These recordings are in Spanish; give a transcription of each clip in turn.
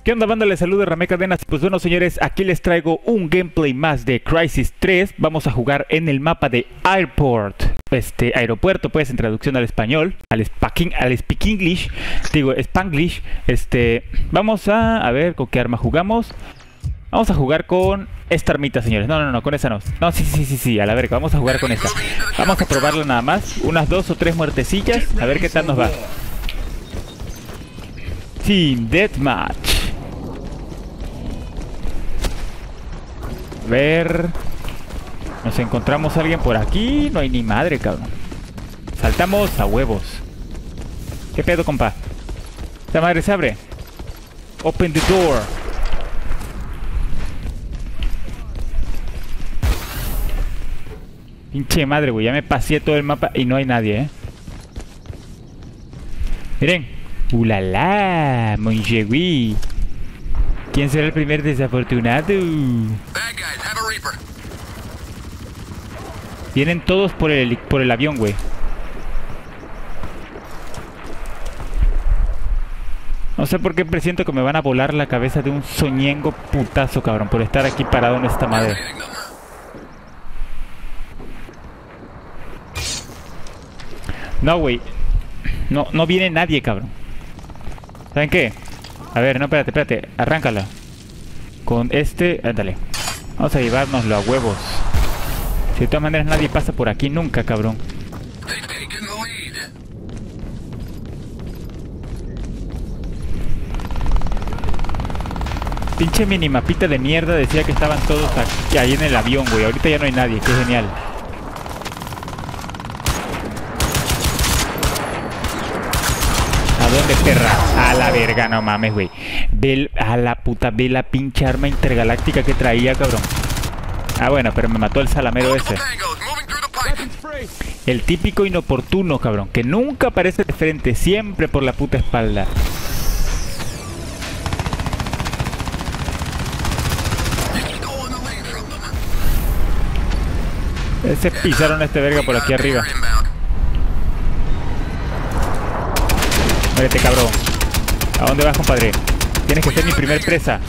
¿Qué onda, banda? Les saluda Ramé Cadenas. Pues bueno, señores, aquí les traigo un gameplay más de Crysis 3. Vamos a jugar en el mapa de Airport. Aeropuerto, pues, en traducción al español. Al speak English. Digo, Spanglish. Vamos a ver con qué arma jugamos. Vamos a jugar con esta armita, señores. No, con esa no. No, sí, a la verga. Vamos a jugar con esta. Vamos a probarla nada más. Unas 2 o 3 muertecillas. A ver qué tal nos va. Team Deathmatch. A ver. Nos encontramos a alguien por aquí. No hay ni madre, cabrón. Saltamos a huevos. ¿Qué pedo, compa? Esta madre se abre. Open the door. Pinche madre, güey. Ya me pasé todo el mapa y no hay nadie, Miren. ¡Ulala! Monjegui. ¿Quién será el primer desafortunado? Vienen todos por el avión, güey. No sé por qué presiento que me van a volar la cabeza de un soñengo putazo, cabrón, por estar aquí parado en esta madre. No, güey. No viene nadie, cabrón. ¿Saben qué? A ver, no, espérate. Arráncala. Con ándale. Vamos a llevárnoslo a huevos. Si de todas maneras nadie pasa por aquí nunca, cabrón. Pinche minimapita de mierda decía que estaban todos aquí, ahí en el avión, güey. Ahorita ya no hay nadie, qué genial. ¿A dónde, perra? A la verga, no mames, güey. A la puta, ve la pinche arma intergaláctica que traía, cabrón. Ah, bueno, pero me mató el salamero ese. El típico inoportuno, cabrón, que nunca aparece de frente, siempre por la puta espalda. Se pisaron a este verga por aquí arriba. Muérete, cabrón. ¿A dónde vas, compadre? Tienes que ser mi primer presa.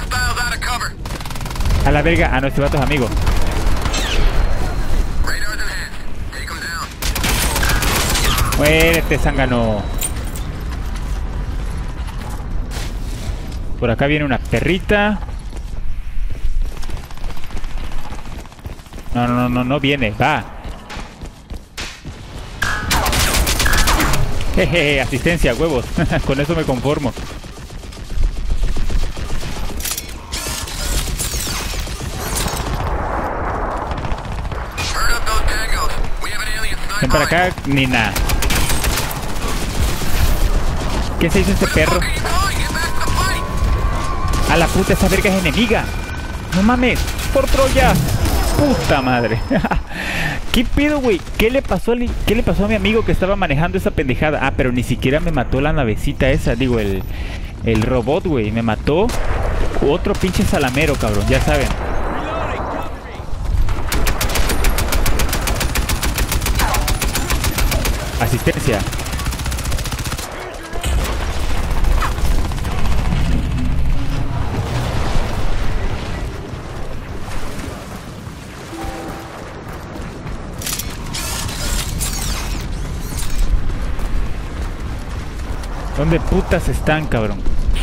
A la verga. Ah, no, este vato es amigo. Muérete, zángano. Por acá viene una perrita. No viene, va. Jeje, asistencia, huevos. Con eso me conformo. Ven para acá, Nina. ¿Qué se hizo este perro? A la puta, esa verga es enemiga. No mames, por Troya. Puta madre. ¿Qué pedo, güey? ¿Qué le pasó a mi amigo que estaba manejando esa pendejada? Ah, pero ni siquiera me mató la navecita esa. Digo, el robot, güey. Me mató otro pinche salamero, cabrón. Ya saben. Asistencia. ¿Dónde putas están, cabrón?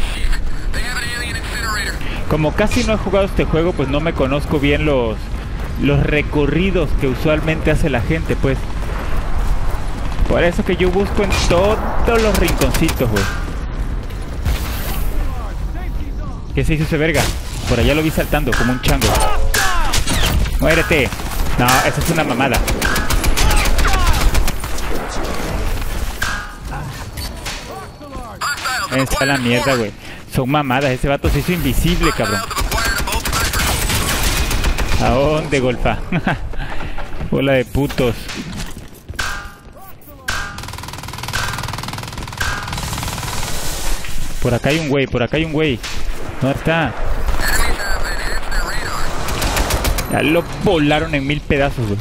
Como casi no he jugado este juego, pues no me conozco bien los recorridos que usualmente hace la gente, pues. Por eso que yo busco en todos los rinconcitos, güey. ¿Qué se hizo ese verga? Por allá lo vi saltando como un chango. ¡Muérete! No, esa es una mamada. Está la mierda, güey. Son mamadas. Ese vato se hizo invisible, cabrón. ¿A dónde, golfa? Bola de putos. Por acá hay un güey, ¿Dónde está? Ya lo volaron en 1000 pedazos, güey.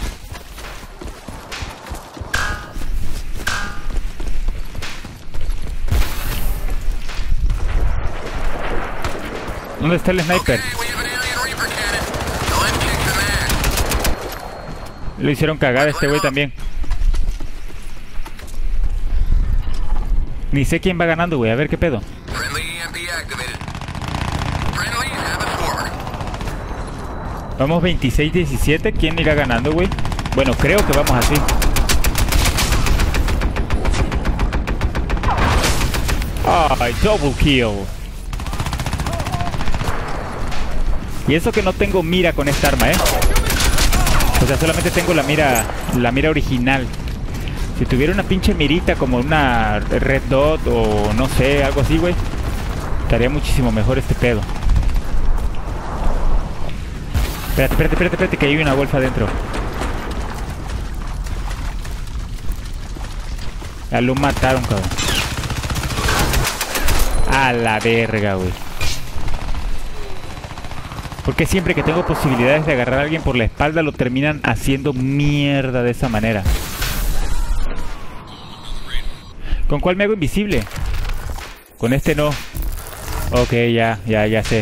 ¿Dónde está el sniper? Lo hicieron cagar a este güey también. Ni sé quién va ganando, güey. A ver qué pedo. Vamos 26-17. ¿Quién irá ganando, güey? Bueno, creo que vamos así. Ay, double kill. Y eso que no tengo mira con esta arma, O sea, solamente tengo la mira original. Si tuviera una pinche mirita como una Red Dot o no sé, algo así, güey, estaría muchísimo mejor este pedo. Espérate, que hay una golfa adentro. Ya lo mataron, cabrón. A la verga, güey. Porque siempre que tengo posibilidades de agarrar a alguien por la espalda lo terminan haciendo mierda de esa manera. ¿Con cuál me hago invisible? Con este no. Ok, ya sé.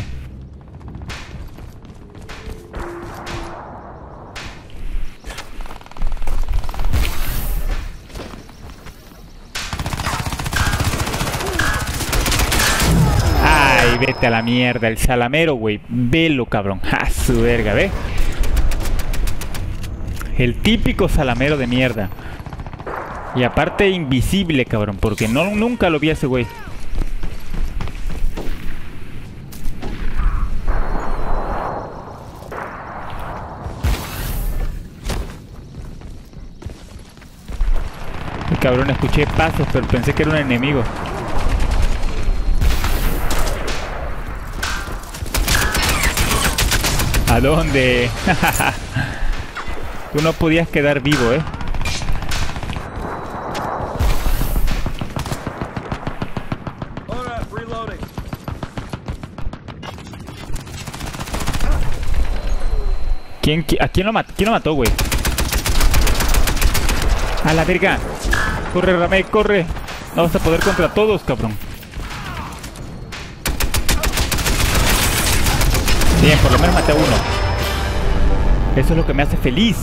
Ay, vete a la mierda, el salamero, güey. Velo, cabrón. A su verga, ¿ve? El típico salamero de mierda. Y aparte invisible, cabrón, porque nunca lo vi a ese güey. Y cabrón, escuché pasos, pero pensé que era un enemigo. ¿A dónde? Tú no podías quedar vivo, ¿A quién lo mató, güey? A la verga. Corre, Ramey, corre. No vas a poder contra todos, cabrón. Bien, por lo menos maté a uno. Eso es lo que me hace feliz.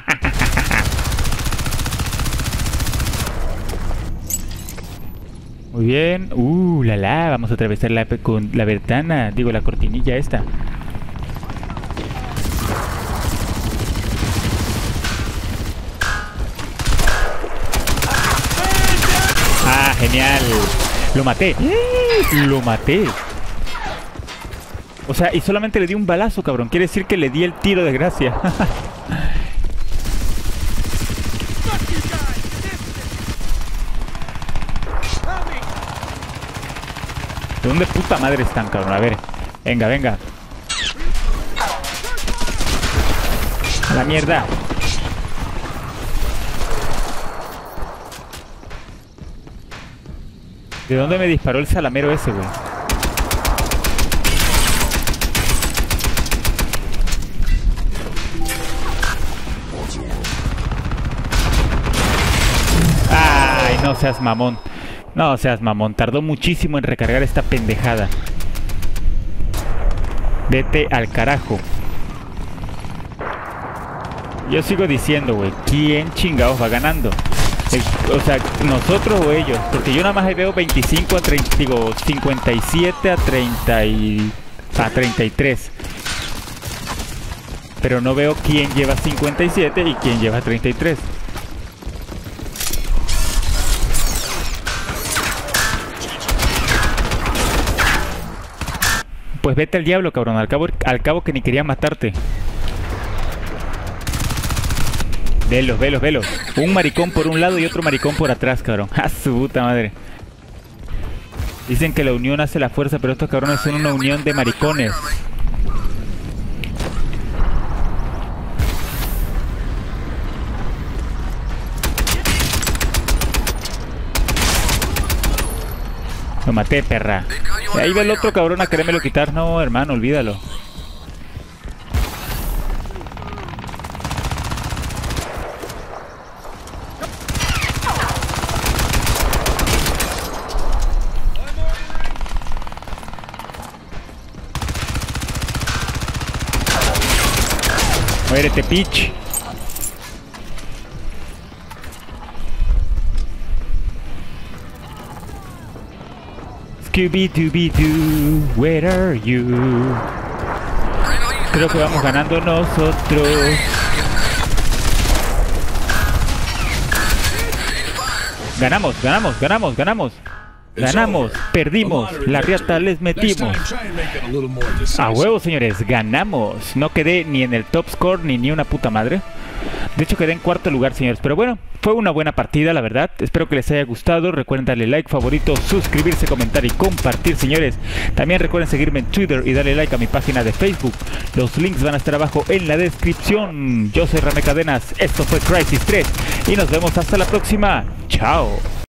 Muy bien. Vamos a atravesar con la ventana. Digo, la cortinilla esta. Ah, genial. Lo maté. Lo maté. O sea, y solamente le di un balazo, cabrón. Quiere decir que le di el tiro de gracia. ¿De dónde puta madre están, cabrón? A ver. Venga, venga. A la mierda. ¿De dónde me disparó el salamero ese, güey? Ay, no seas mamón. No seas mamón. Tardó muchísimo en recargar esta pendejada. Vete al carajo. Yo sigo diciendo, güey, ¿quién chingados va ganando? O sea, nosotros o ellos, porque yo nada más veo 25 a 30, digo, 57 a 33. Pero no veo quién lleva 57 y quién lleva 33. Pues vete al diablo, cabrón, al cabo que ni quería matarte. Velos, velos, velos. Un maricón por un lado y otro maricón por atrás, cabrón. ¡A su puta madre! Dicen que la unión hace la fuerza, pero estos cabrones son una unión de maricones. Lo maté, perra. Ahí va el otro cabrón a querérmelo quitar. No, hermano, olvídalo. Muérete, Peach. Scooby-Dooby-Doo, where are you? Creo que vamos ganando nosotros. Ganamos, ganamos, ganamos, ganamos. Ganamos, perdimos, la riata les metimos. A huevo, señores, ganamos. No quedé ni en el top score ni una puta madre. De hecho quedé en cuarto lugar, señores. Pero bueno, fue una buena partida, la verdad. Espero que les haya gustado. Recuerden darle like, favorito, suscribirse, comentar y compartir, señores. También recuerden seguirme en Twitter y darle like a mi página de Facebook. Los links van a estar abajo en la descripción. Yo soy Rame Cadenas, esto fue Crysis 3 y nos vemos hasta la próxima. Chao.